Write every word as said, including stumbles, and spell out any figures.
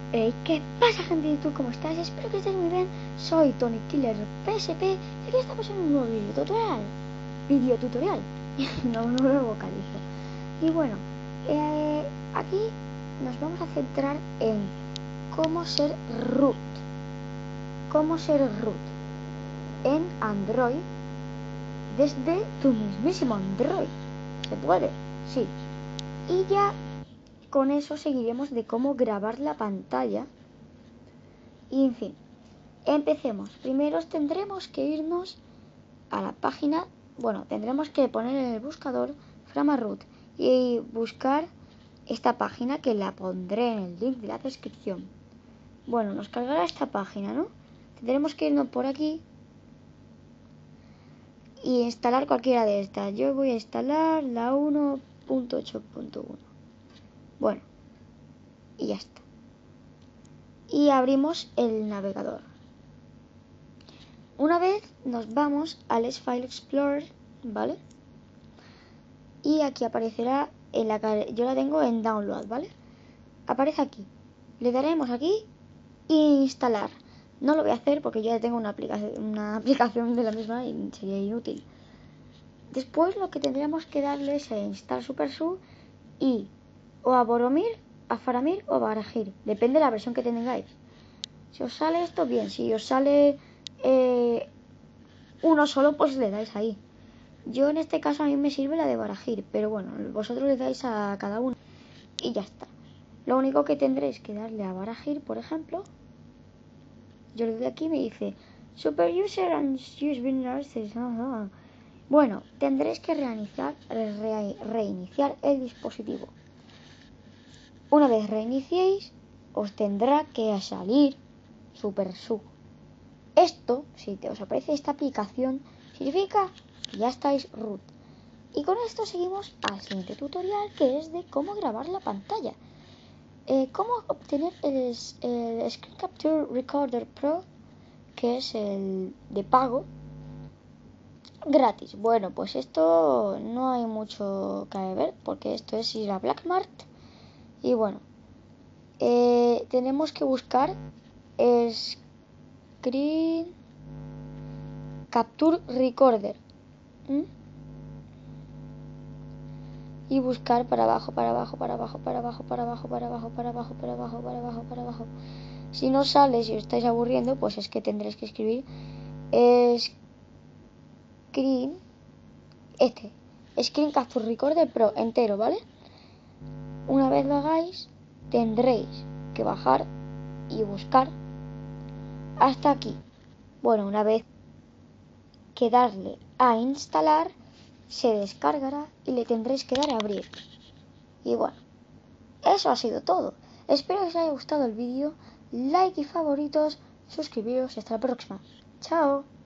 Hey, ¿qué pasa, gente de YouTube? ¿Cómo estás? Espero que estés muy bien. Soy Tony Killer P S P y aquí estamos en un nuevo video tutorial. Video tutorial. No, un nuevo vocalizo. Y bueno, eh, aquí nos vamos a centrar en cómo ser root. Cómo ser root en Android desde tu mismísimo Android. ¿Se puede? Sí. Y ya con eso seguiremos de cómo grabar la pantalla. Y en fin, empecemos. Primero tendremos que irnos a la página. Bueno, tendremos que poner en el buscador Framaroot y buscar esta página, que la pondré en el link de la descripción. Bueno, nos cargará esta página, ¿no? Tendremos que irnos por aquí y instalar cualquiera de estas. Yo voy a instalar la uno punto ocho punto uno. Bueno, y ya está. Y abrimos el navegador. Una vez nos vamos al File Explorer, ¿vale? Y aquí aparecerá en la yo la tengo en Download, ¿vale? Aparece aquí. Le daremos aquí e instalar. No lo voy a hacer porque yo ya tengo una aplicación, una aplicación de la misma y sería inútil. Después lo que tendríamos que darle es a Install SuperSU y o a Boromir, a Faramir o a Barahir. Depende de la versión que tengáis. Si os sale esto, bien. Si os sale eh, uno solo, pues le dais ahí. Yo en este caso a mí me sirve la de Barahir, pero bueno, vosotros le dais a cada uno y ya está. Lo único que tendréis que darle a Barahir, por ejemplo. Yo le doy aquí y me dice Super User and Use Winners. Bueno, tendréis que reiniciar, re, reiniciar el dispositivo. Una vez reiniciéis, os tendrá que salir SuperSU. Esto, si te os aparece esta aplicación, significa que ya estáis root. Y con esto seguimos al siguiente tutorial, que es de cómo grabar la pantalla. Eh, cómo obtener el, el Screen Capture Recorder Pro, que es el de pago, gratis. Bueno, pues esto no hay mucho que ver, porque esto es ir a Blackmart. Y bueno, eh, tenemos que buscar Screen Capture Recorder. ¿Mm? Y buscar para abajo, para abajo, para abajo, para abajo, para abajo, para abajo, para abajo, para abajo, para abajo, para abajo. Si no sale, si os estáis aburriendo, pues es que tendréis que escribir Screen, este, Screen Capture Recorder Pro entero, ¿vale? Una vez lo hagáis, tendréis que bajar y buscar hasta aquí. Bueno, una vez que darle a instalar, se descargará y le tendréis que dar a abrir. Y bueno, eso ha sido todo. Espero que os haya gustado el vídeo. Like y favoritos. Suscribiros. Hasta la próxima. Chao.